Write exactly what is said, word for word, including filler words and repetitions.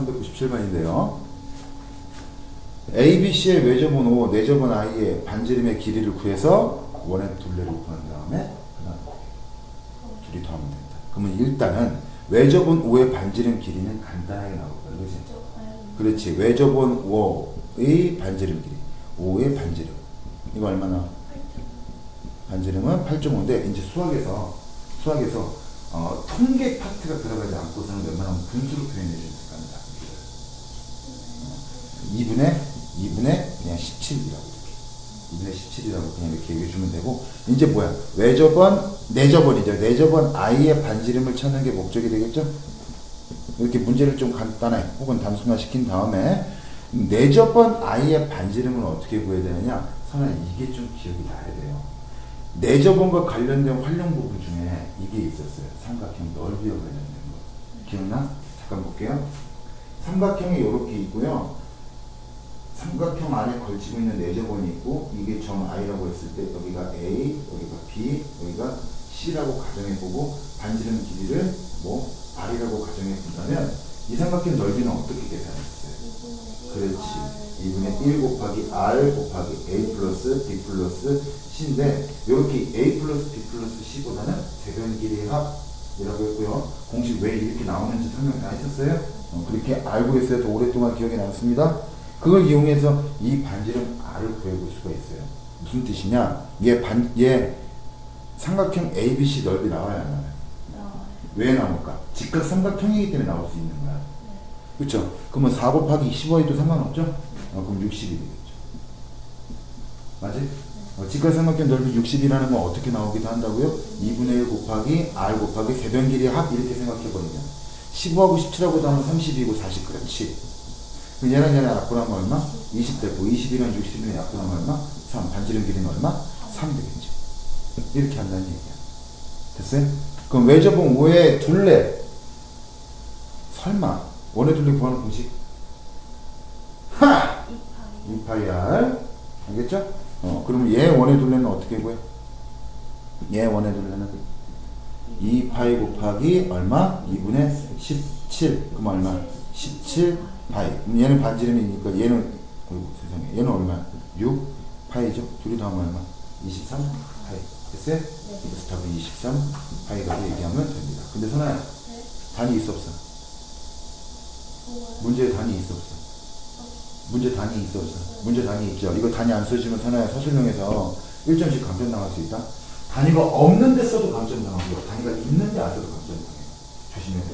삼백구십칠 번인데요. 에이비씨의 외접은 오, 내접은 I의 반지름의 길이를 구해서 원의 둘레를 구한 다음에 하나 둘이 더하면 된다. 그러면 일단은 외접은 오의 반지름 길이는 간단하게 나올 거야. 그렇지? 그렇지. 외접은 오의 반지름 길이. 오의 반지름. 이거 얼마나? 반지름은 팔 점 오인데 이제 수학에서 수학에서 어, 통계 파트가 들어가지 않고서는 웬만하면 분수로 표현해 줄 수 있습니다. 이분의 이분의 그냥 십칠이라고 이렇게 이분의 십칠이라고 그냥 이렇게 얘기해 주면 되고 이제 뭐야? 외접은 내접은이죠. 내접은 I의 반지름을 찾는 게 목적이 되겠죠? 이렇게 문제를 좀 간단하게 혹은 단순화시킨 다음에 내접은 I의 반지름을 어떻게 구해야 되느냐? 선아 이게 좀 기억이 나야 돼요. 내접은과 관련된 활용 부분 중에 이게 있었어요. 삼각형 넓이와 관련된 거. 기억나? 잠깐 볼게요. 삼각형이 이렇게 있고요. 삼각형 안에 걸치고 있는 내접원이 있고 이게 점 I라고 했을 때 여기가 A, 여기가 B, 여기가 C라고 가정해보고 반지름 길이를 뭐 R이라고 가정해본다면 이 삼각형 넓이는 어떻게 계산했어요? 그렇지. 이분의 일 곱하기 R 곱하기 A 플러스 B 플러스 C인데 이렇게 A 플러스 B 플러스 C보다는 대변 길이의 합이라고 했고요. 공식 왜 이렇게 나오는지 설명 다 했었어요? 어, 그렇게 알고 있어야 더 오랫동안 기억이 남습니다. 그걸 이용해서 이 반지름 R을 구해볼 수가 있어요. 무슨 뜻이냐? 얘 반, 얘 삼각형 에이비씨 넓이 나와야 안 나와요? 왜 나올까? 직각 삼각형이기 때문에 나올 수 있는 거야. 그렇죠? 그러면 사 곱하기 십오 해도 상관없죠? 어, 그럼 육십이 되겠죠. 맞지? 어, 직각 삼각형 넓이 육십이라는 건 어떻게 나오기도 한다고요? 이분의 일 곱하기 R 곱하기 세변 길이의 합 이렇게 생각해버리면 십오하고 십칠하고 더하면 삼십이고 사십 그렇지. 얘랑 얘랑 약분하면 얼마? 이십 되고 이십이랑 육십이랑 약분하면 얼마? 삼. 반지름 길이는 얼마? 삼 되겠죠. 이렇게 한다는 얘기야. 됐어요? 그럼 외접은 오의 둘레 설마 원의 둘레 구하는 공식? 하! 이 파이 R 알겠죠? 어, 그러면 얘 원의 둘레는 어떻게 구해? 얘 원의 둘레는 이 파이 곱하기 얼마? 이분의 십칠 그럼 얼마? 십칠 파이. 얘는 반지름이니까 얘는 어이구 세상에 얘는 얼마? 육 파이죠. 둘이 더하면 얼마? 이십삼 파이. 됐어요? 네. 그래서 답은 이십삼 파이라고 얘기하면 됩니다. 근데 선아야 네. 단위 있어 없어? 문제에 단위 있어 없어? 문제 단위 있어 없어? 네. 문제 단위 있죠. 이거 단위 안 써주면 선아야 서술형에서 일 점씩 감점 당할 수 있다. 단위가 없는데 써도 감점 당하고 단위가 있는데 안 써도 감점 당해요. 조심해야 돼.